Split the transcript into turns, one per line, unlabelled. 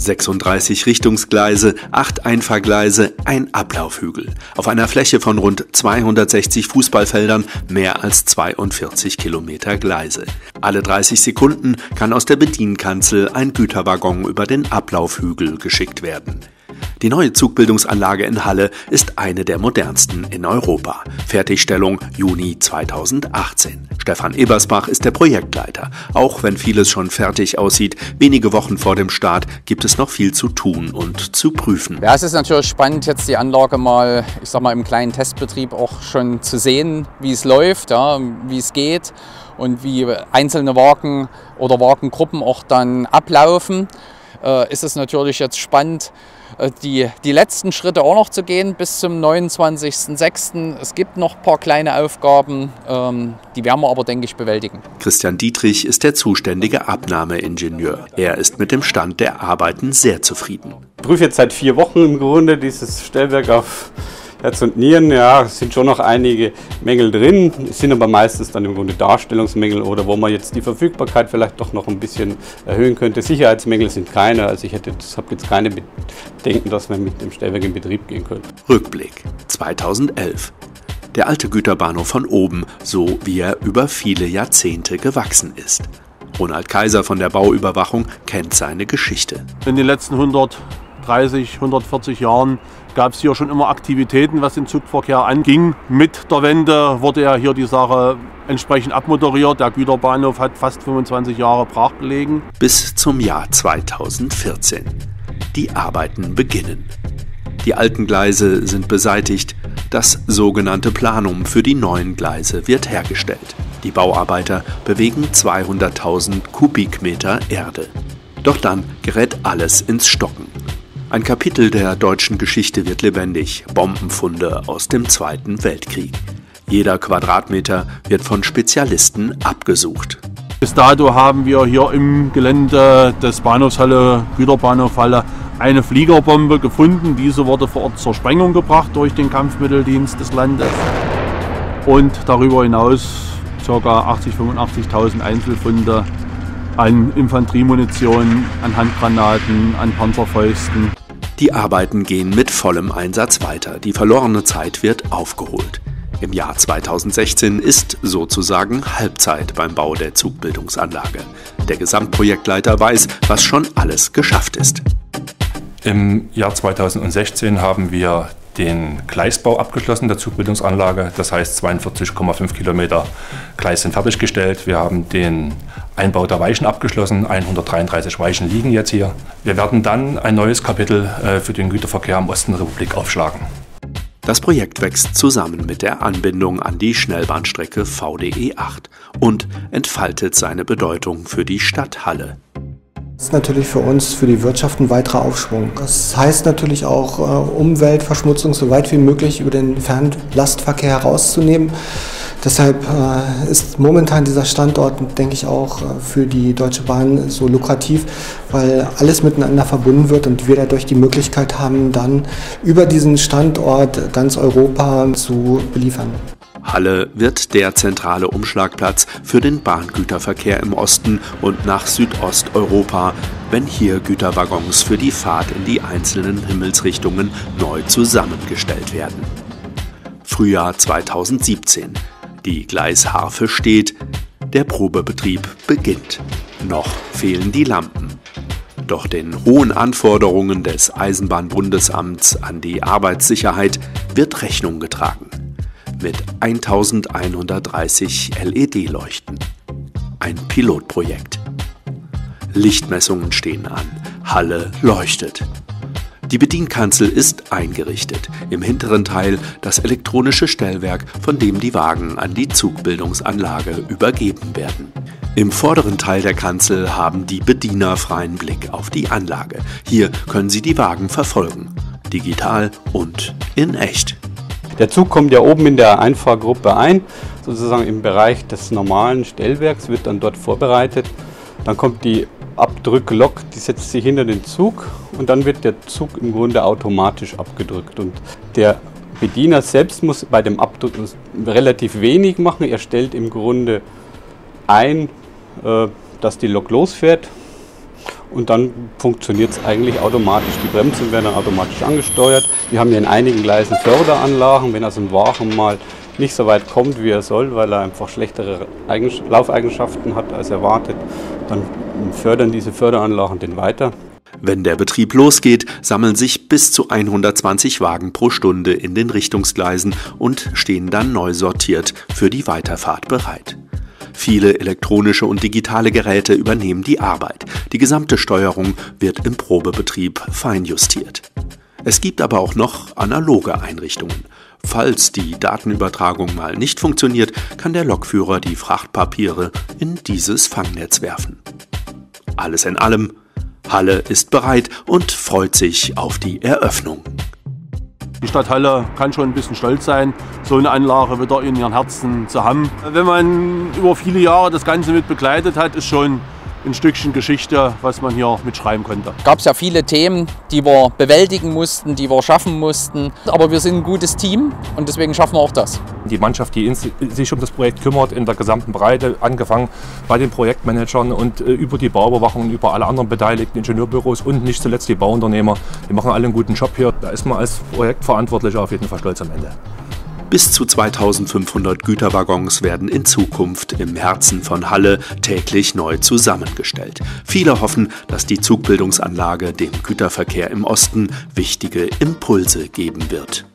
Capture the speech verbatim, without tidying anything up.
sechsunddreißig Richtungsgleise, acht Einfahrgleise, ein Ablaufhügel. Auf einer Fläche von rund zweihundertsechzig Fußballfeldern mehr als zweiundvierzig Kilometer Gleise. Alle dreißig Sekunden kann aus der Bedienkanzel ein Güterwaggon über den Ablaufhügel geschickt werden. Die neue Zugbildungsanlage in Halle ist eine der modernsten in Europa. Fertigstellung Juni zweitausendachtzehn. Stefan Ebersbach ist der Projektleiter. Auch wenn vieles schon fertig aussieht, wenige Wochen vor dem Start gibt es noch viel zu tun und zu prüfen.
Ja, es ist natürlich spannend, jetzt die Anlage mal, ich sag mal, im kleinen Testbetrieb auch schon zu sehen, wie es läuft, ja, wie es geht und wie einzelne Wagen oder Wagengruppen auch dann ablaufen. Äh, ist es natürlich jetzt spannend, Die, die letzten Schritte auch noch zu gehen bis zum neunundzwanzigsten sechsten Es gibt noch ein paar kleine Aufgaben, ähm, die werden wir aber, denke ich, bewältigen.
Christian Dietrich ist der zuständige Abnahmeingenieur. Er ist mit dem Stand der Arbeiten sehr zufrieden.
Ich prüfe jetzt seit vier Wochen im Grunde dieses Stellwerk auf Herz und Nieren. Ja, es sind schon noch einige Mängel drin, es sind aber meistens dann im Grunde Darstellungsmängel oder wo man jetzt die Verfügbarkeit vielleicht doch noch ein bisschen erhöhen könnte. Sicherheitsmängel sind keine, also ich hätte, habe jetzt keine Bedenken, dass wir mit dem Stellwerk in Betrieb gehen können.
Rückblick zweitausendelf. Der alte Güterbahnhof von oben, so wie er über viele Jahrzehnte gewachsen ist. Ronald Kaiser von der Bauüberwachung kennt seine Geschichte.
In den letzten hundertdreißig, hundertvierzig Jahren gab es hier schon immer Aktivitäten, was den Zugverkehr anging. Mit der Wende wurde ja hier die Sache entsprechend abmoderiert. Der Güterbahnhof hat fast fünfundzwanzig Jahre brach gelegen.
Bis zum Jahr zweitausendvierzehn. Die Arbeiten beginnen. Die alten Gleise sind beseitigt. Das sogenannte Planum für die neuen Gleise wird hergestellt. Die Bauarbeiter bewegen zweihunderttausend Kubikmeter Erde. Doch dann gerät alles ins Stocken. Ein Kapitel der deutschen Geschichte wird lebendig, Bombenfunde aus dem Zweiten Weltkrieg. Jeder Quadratmeter wird von Spezialisten abgesucht.
Bis dato haben wir hier im Gelände des Bahnhofshalle, Güterbahnhof Halle, eine Fliegerbombe gefunden. Diese wurde vor Ort zur Sprengung gebracht durch den Kampfmitteldienst des Landes. Und darüber hinaus ca. achtzigtausend, fünfundachtzigtausend Einzelfunde an Infanteriemunition, an Handgranaten, an Panzerfäusten.
Die Arbeiten gehen mit vollem Einsatz weiter. Die verlorene Zeit wird aufgeholt. Im Jahr zweitausendsechzehn ist sozusagen Halbzeit beim Bau der Zugbildungsanlage. Der Gesamtprojektleiter weiß, was schon alles geschafft ist.
Im Jahr zweitausendsechzehn haben wir den Gleisbau abgeschlossen der Zugbildungsanlage. Das heißt, zweiundvierzig Komma fünf Kilometer Gleis sind fertiggestellt. Wir haben den Einbau der Weichen abgeschlossen. hundertdreiunddreißig Weichen liegen jetzt hier. Wir werden dann ein neues Kapitel für den Güterverkehr im Osten der Republik aufschlagen.
Das Projekt wächst zusammen mit der Anbindung an die Schnellbahnstrecke V D E acht und entfaltet seine Bedeutung für die Stadt Halle.
Das ist natürlich für uns, für die Wirtschaft ein weiterer Aufschwung. Das heißt natürlich auch, Umweltverschmutzung so weit wie möglich über den Fernlastverkehr herauszunehmen. Deshalb ist momentan dieser Standort, denke ich, auch für die Deutsche Bahn so lukrativ, weil alles miteinander verbunden wird und wir dadurch die Möglichkeit haben, dann über diesen Standort ganz Europa zu beliefern.
Halle wird der zentrale Umschlagplatz für den Bahngüterverkehr im Osten und nach Südosteuropa, wenn hier Güterwaggons für die Fahrt in die einzelnen Himmelsrichtungen neu zusammengestellt werden. Frühjahr zweitausendsiebzehn. Die Gleisharfe steht, der Probebetrieb beginnt. Noch fehlen die Lampen. Doch den hohen Anforderungen des Eisenbahnbundesamts an die Arbeitssicherheit wird Rechnung getragen. Mit eintausendeinhundertdreißig L E D-Leuchten. Ein Pilotprojekt. Lichtmessungen stehen an. Halle leuchtet. Die Bedienkanzel ist eingerichtet. Im hinteren Teil das elektronische Stellwerk, von dem die Wagen an die Zugbildungsanlage übergeben werden. Im vorderen Teil der Kanzel haben die Bediener freien Blick auf die Anlage. Hier können sie die Wagen verfolgen. Digital und in echt.
Der Zug kommt ja oben in der Einfahrgruppe ein, sozusagen im Bereich des normalen Stellwerks, wird dann dort vorbereitet. Dann kommt die Abdrücklok, die setzt sich hinter den Zug und dann wird der Zug im Grunde automatisch abgedrückt. Und der Bediener selbst muss bei dem Abdrücken relativ wenig machen. Er stellt im Grunde ein, dass die Lok losfährt und dann funktioniert es eigentlich automatisch. Die Bremsen werden dann automatisch angesteuert. Wir haben ja in einigen Gleisen Förderanlagen, wenn also ein Wagen mal nicht so weit kommt, wie er soll, weil er einfach schlechtere Eigens- Laufeigenschaften hat als erwartet, dann fördern diese Förderanlagen den weiter.
Wenn der Betrieb losgeht, sammeln sich bis zu hundertzwanzig Wagen pro Stunde in den Richtungsgleisen und stehen dann neu sortiert für die Weiterfahrt bereit. Viele elektronische und digitale Geräte übernehmen die Arbeit. Die gesamte Steuerung wird im Probebetrieb feinjustiert. Es gibt aber auch noch analoge Einrichtungen. Falls die Datenübertragung mal nicht funktioniert, kann der Lokführer die Frachtpapiere in dieses Fangnetz werfen. Alles in allem, Halle ist bereit und freut sich auf die Eröffnung.
Die Stadt Halle kann schon ein bisschen stolz sein, so eine Anlage wieder in ihren Herzen zu haben. Wenn man über viele Jahre das Ganze mit begleitet hat, ist schon ein Stückchen Geschichte, was man hier mitschreiben konnte.
Es gab ja viele Themen, die wir bewältigen mussten, die wir schaffen mussten. Aber wir sind ein gutes Team und deswegen schaffen wir auch das.
Die Mannschaft, die sich um das Projekt kümmert, in der gesamten Breite, angefangen bei den Projektmanagern und äh, über die Bauüberwachung, über alle anderen beteiligten Ingenieurbüros und nicht zuletzt die Bauunternehmer. Die machen alle einen guten Job hier. Da ist man als Projektverantwortlicher auf jeden Fall stolz am Ende.
Bis zu zweitausendfünfhundert Güterwaggons werden in Zukunft im Herzen von Halle täglich neu zusammengestellt. Viele hoffen, dass die Zugbildungsanlage dem Güterverkehr im Osten wichtige Impulse geben wird.